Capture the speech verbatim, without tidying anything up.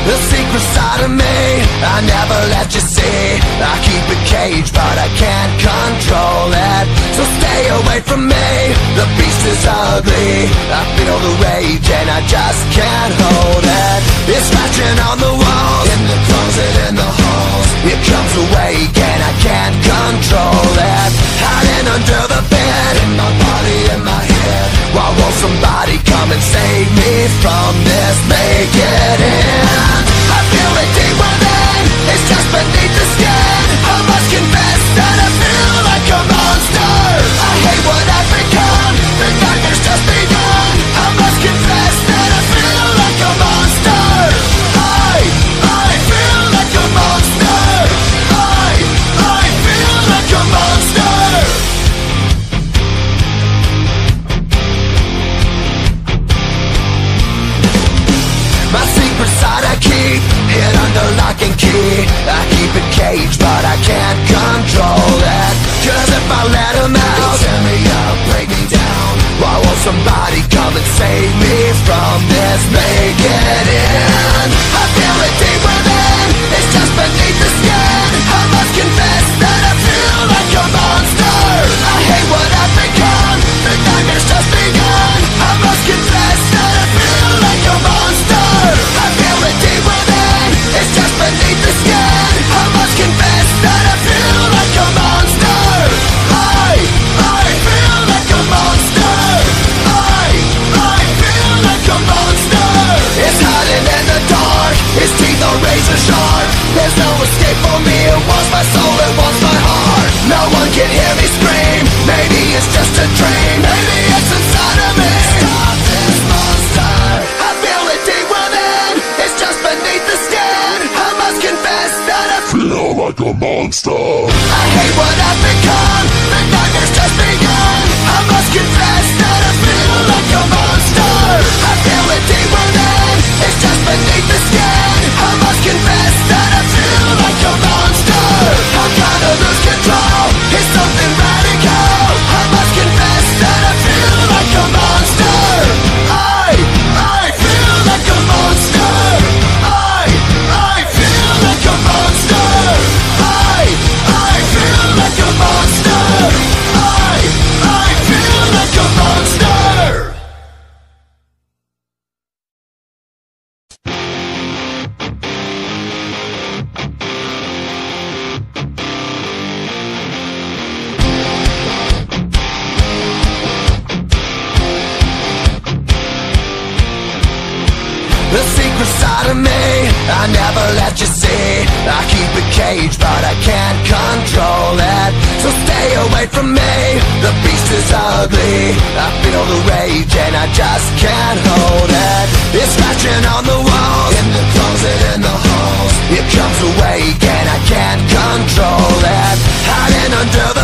The secret side of me I never let you see. I keep it caged but I can't control it. So stay away from me, the beast is ugly. I feel the rage and I just can't hold it. It's scratching on the walls, in the closet, in the halls. It comes awake and I can't control it. Hiding under the bed, in my body, in my head. Why won't somebody come and save me from this? Make it end. I feel it deep within, it's just beneath the skin. I must confess that I feel like a monster. I hate what I've become, the nightmare's just begun. I must confess that I feel like a monster. I, I feel like a monster. I, I feel like a monster. My secret side I keep hid under lock and key. I keep it caged but I can't control it. Cause if I let him out, he'll tear me up, break me down. Why won't somebody come and save me from this? Make it end. I feel it deep within, it's just beneath the skin. I must confess that I feel like a monster. I hate what I've become, the nightmare's just begun. I must confess that I feel like a monster. I feel it deep within, it's just beneath the skin. I must confess that I feel like a monster. I, I feel like a monster. I, I feel like a monster. It's hiding in the dark, its teeth are razor sharp. There's no escape for me, it wants my soul, it wants my heart. No one can hear me scream, maybe it's just a dream. Maybe it's inside of me. Stop this monster. I feel it deep within, it's just beneath the skin. I must confess that I feel like a monster. I hate what I've become, the nightmare's just begun. I must confess that I feel like a monster. I feel it deep within, it's just beneath the skin. I must confess that I feel like a monster. I'm trying to lose control, it's something radical. I must confess that I feel like a monster. I, I feel like a monster. I, I feel like a monster. I, I feel like a monster. I, I feel like a monster. The secret side of me I never let you see. I keep it caged but I can't control it. So stay away from me, the beast is ugly. I feel the rage and I just can't hold it. It's scratching on the walls, in the closet, in the halls. It comes awake and I can't control it. Hiding under the